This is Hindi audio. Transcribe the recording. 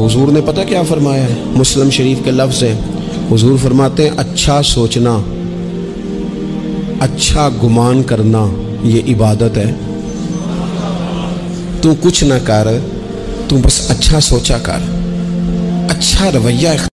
हुजूर ने पता क्या फरमाया है? मुस्लिम शरीफ के लफ्ज़ है, हुजूर फरमाते हैं अच्छा सोचना, अच्छा गुमान करना ये इबादत है। तू कुछ ना कर, तू बस अच्छा सोचा कर, अच्छा रवैया